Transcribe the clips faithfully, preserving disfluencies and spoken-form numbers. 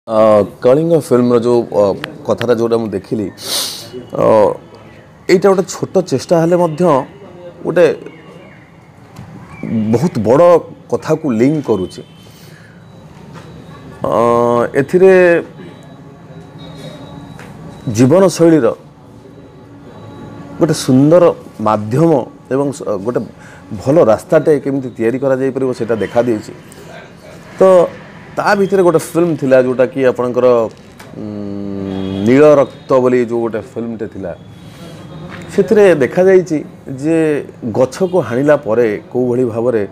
Kalinga film जो कथाटा जोटा मुझे देखिली यहाँ गोटे छोट चेष्टा हेले गोटे बहुत बड़ कथा को लिंक करुचे एथिरे जीवन शैलीर गोटे सुंदर माध्यम एवं गोटे भल रास्ताटे केमी तैयारी करा जाई परिबो सेटा देखा देछि। तो ता भितर गोटे फिल्म थिला जोटा कि आपणकर नील रक्त बोली जो गोटे फिल्मटे थिला से देखा जाइछि जे गछ को हाणिला परे को भली भाबरे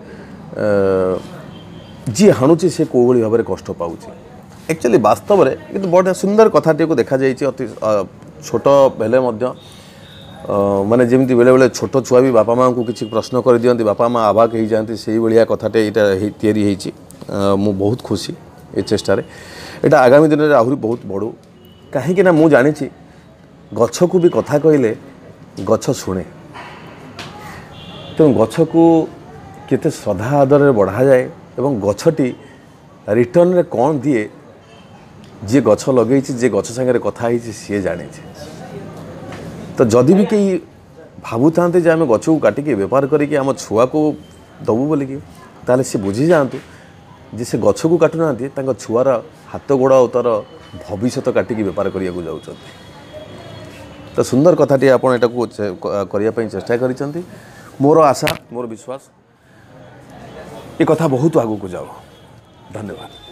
जी हाणुची से को भली भाबरे कष्ट पाउछि। एक्चुअली वास्तव में किंतु बड़ा सुंदर कथाटी को देखा जाइछि अति छोट बेले मध्य माने जेमती बेले बेले छोट छुआ भी बापा माँ को किसी प्रश्न कर दियंती बापा माँ आवाक हो जाती से भाया कथाटे यहाँ तैयारी होइछि। मु बहुत खुशी ए चेष्टार यहाँ आगामी दिन में आहरी बहुत बढ़ू कहीं ना मु जानी गछ को भी कथा कहले गछ शुणे तेणु गछ को केते श्रद्धा आदर बढ़ा जाए एवं गछटी रिटर्न रे कौन दिए जी गछ लगे जे गछ सागर कथा ही सी जाने। तो जदि भी कई भावु था आम गछ को काटिकी बेपार करके आम छुआ को दबू बोलिकी ताले सी बुझी जातु जे से गछ को काटुना छुआर हाथ गोड़ और तार भविष्य काटिकी बेपार करने को जाऊँ। तो सुंदर कथाटी आप करने चेष्टा कर मोर आशा मोर विश्वास ये कथा बहुत आगू को जाओ। धन्यवाद।